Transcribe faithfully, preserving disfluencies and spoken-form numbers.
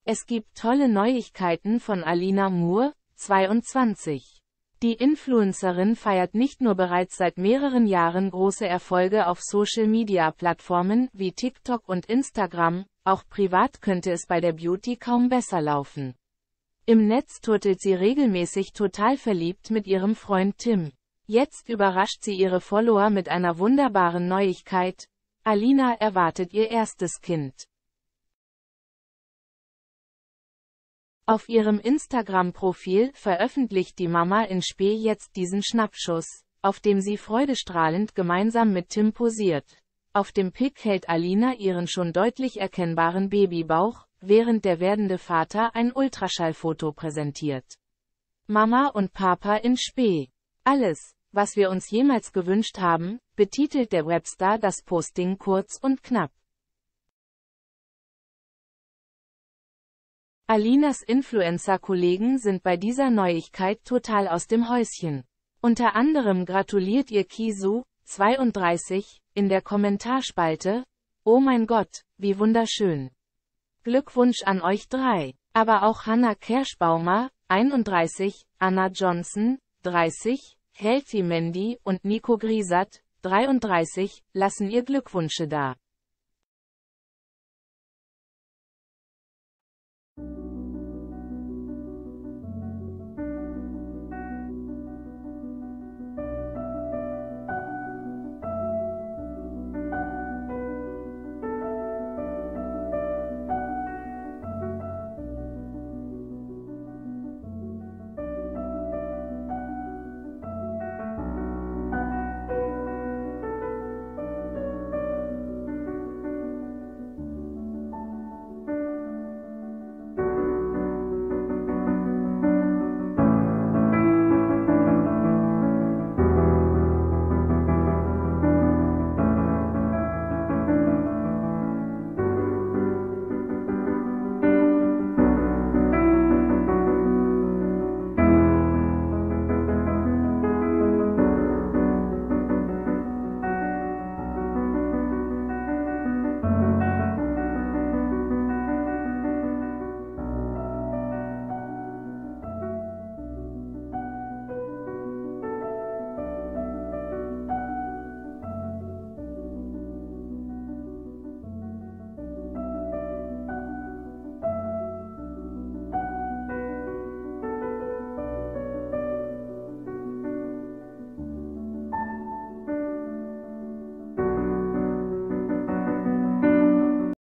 Es gibt tolle Neuigkeiten von Alina Moore, zweiundzwanzig. Die Influencerin feiert nicht nur bereits seit mehreren Jahren große Erfolge auf Social-Media-Plattformen wie TikTok und Instagram, auch privat könnte es bei der Beauty kaum besser laufen. Im Netz turtelt sie regelmäßig total verliebt mit ihrem Freund Tim. Jetzt überrascht sie ihre Follower mit einer wunderbaren Neuigkeit: Alina erwartet ihr erstes Kind. Auf ihrem Instagram-Profil veröffentlicht die Mama in Spe jetzt diesen Schnappschuss, auf dem sie freudestrahlend gemeinsam mit Tim posiert. Auf dem Pic hält Alina ihren schon deutlich erkennbaren Babybauch, während der werdende Vater ein Ultraschallfoto präsentiert. Mama und Papa in Spe. Alles, was wir uns jemals gewünscht haben, betitelt der Webstar das Posting kurz und knapp. Alinas Influencer-Kollegen sind bei dieser Neuigkeit total aus dem Häuschen. Unter anderem gratuliert ihr Kisu, zweiunddreißig, in der Kommentarspalte: Oh mein Gott, wie wunderschön. Glückwunsch an euch drei. Aber auch Hannah Kerschbaumer, einunddreißig, Anna Johnson, dreißig, Healthy Mandy und Nico Griesert, dreiunddreißig, lassen ihr Glückwünsche da.